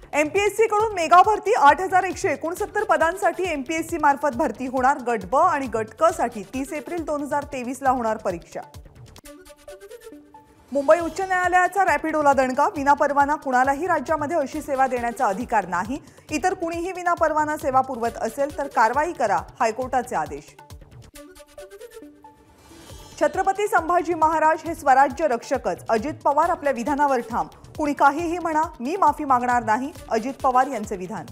MPSC कडून mega भरती 8169 पदांसाठी एमपीएससी मार्फत भरती होणार। गट ब आणि गट क साठी 30 एप्रिल 2023 ला होणार परीक्षा। मुंबई उच्च न्यायालयाचा रॅपिडोला दणका। विनापरवाना कुणालाही राज्यामध्ये अशी सेवा देण्याचा अधिकार नाही। इतर कुणीही विनापरवाना सेवा पुरवत असेल तर कारवाई करा, हायकोर्टाचे आदेश। छत्रपती संभाजी महाराज हे स्वराज्य रक्षकच। अजित पवार आपल्या विधानावर ठाम। कुणी काहीही म्हणा, मी माफी मागणार नाही, अजित पवार यांचे विधान।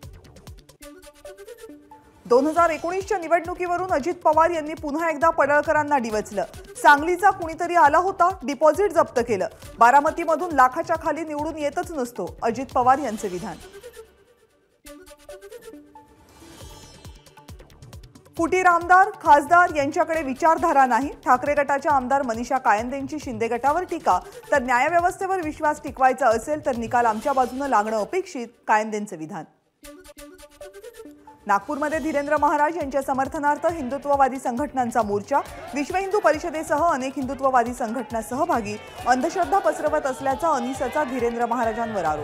2019च्या निवडणुकीवरून अजित पवार यांनी पुन्हा एकदा पडळकरांना डिवचलं। सांगलीचा कुणीतरी आला होता, डिपॉझिट जप्त केलं। बारामतीमधून लाखाच्या खाली निवडून येतच नसतो, अजित पवार यांचे विधान। फुटीर आमदार खासदार यांच्याकडे विचारधारा नाही। ठाकरे गटाच्या आमदार मनीषा कायंदेंची शिंदे गटावर टीका। तर न्यायव्यवस्थेवर विश्वास टिकवायचा असेल तर निकाल आमच्या बाजूने लागणं अपेक्षित, कायंदेंचे विधान। नागपूरमध्ये धीरेंद्र महाराज यांच्या समर्थनार्थ हिंदुत्ववादी संघटनांचा मोर्चा। विश्व हिंदू परिषदेसह अनेक हिंदुत्ववादी संघटना सहभागी। अंधश्रद्धा पसरवत असल्याचा अनिसाचा धीरेंद्र महाराजांवर आरोप।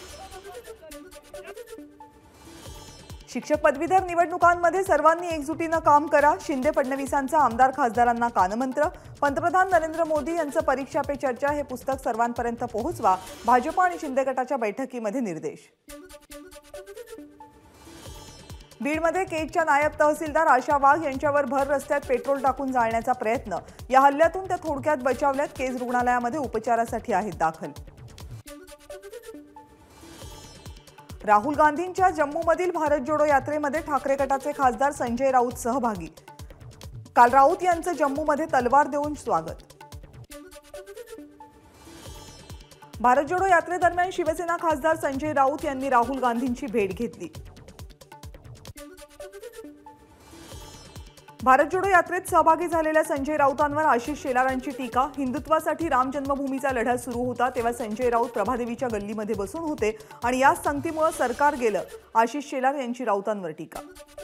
शिक्षक पदवीधर निवडणुकांमध्ये सर्वांनी एकजुटीने काम करा। शिंदे फडणवीसांचा आमदार खासदारांना कानमंत्र। पंतप्रधान नरेंद्र मोदी यांचं परीक्षा पे चर्चा हे पुस्तक सर्वांपर्यंत पोहोचवा, भाजप आणि शिंदे गटाच्या बैठकीमध्ये निर्देश। बीडमध्ये केजच्या नायब तहसीलदार आशा वाघ यांच्यावर भर रस्त्यात पेट्रोल टाकून जाळण्याचा प्रयत्न। या हल्ल्यातून त्या थोडक्यात बचावल्यात। केज रुग्णालयामध्ये उपचारासाठी आहेत दाखल। राहुल गांधींच्या जम्मूमधील भारत जोडो यात्रेमध्ये ठाकरे गटाचे खासदार संजय राऊत सहभागी। काल राऊत यांचं जम्मूमध्ये तलवार देऊन स्वागत। भारत जोडो यात्रेदरम्यान शिवसेना खासदार संजय राऊत यांनी राहुल गांधींची भेट घेतली। भारत जोडो यात्रेत सहभागी झालेल्या संजय राऊतांवर आशिष शेलारांची टीका। हिंदुत्वासाठी राम जन्मभूमीचा लढा सुरू होता तेव्हा संजय राऊत प्रभादेवीच्या गल्लीमध्ये बसून होते आणि याच संगतीमुळे सरकार गेलं, आशिष शेलार यांची राऊतांवर टीका।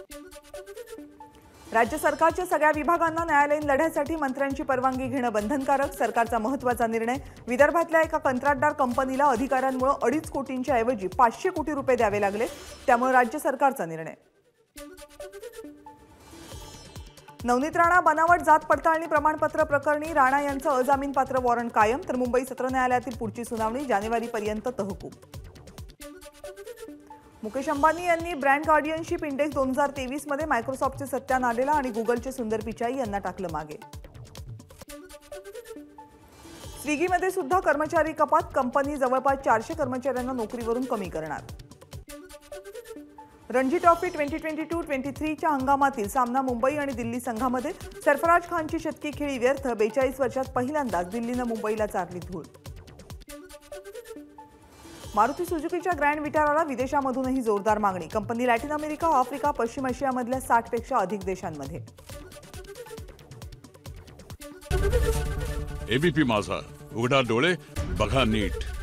राज्य सरकारच्या सगळ्या विभागांना न्यायालयीन लढ्यासाठी मंत्र्यांची परवानगी घेणं बंधनकारक। सरकारचा महत्त्वाचा निर्णय। विदर्भातल्या एका कंत्राटदार कंपनीला अधिकाऱ्यांमुळे 2.5 कोटींच्या ऐवजी 500 कोटी रुपये द्यावे लागले, त्यामुळे राज्य सरकारचा निर्णय। नवनीत राणा बनावट जात पडताळणी प्रमाणपत्र प्रकरणी राणा यांचं अजामीनपात्र वॉरंट कायम। तर मुंबई सत्र न्यायालयातील पुढची सुनावणी जानेवारीपर्यंत तहकूब। मुकेश अंबानी यांनी ब्रँड गार्डियनशिप इंडेक्स 2023 मध्ये मायक्रोसॉफ्टचे सत्या नाडेला आणि गुगलचे सुंदर पिचाई यांना टाकलं मागे। स्विगीमध्ये सुद्धा कर्मचारी कपात। कंपनी जवळपास 400 कर्मचाऱ्यांना नोकरीवरून कमी करणार। रणजी ट्रॉफी 2022-23च्या हंगामातील सामना मुंबई आणि दिल्ली संघामध्ये। सरफराज खानची शतकी खेळी व्यर्थ। 42 वर्षात पहिल्यांदाच दिल्लीनं मुंबईला चारली धूळ। मारुती सुझुकीच्या ग्रँड विटाराला विदेशामधूनही जोरदार मागणी। कंपनी लॅटिन अमेरिका, आफ्रिका, पश्चिम आशियामधल्या 60 पेक्षा अधिक देशांमध्ये। एबीपी माझा, उघडा डोळे बघा नीट।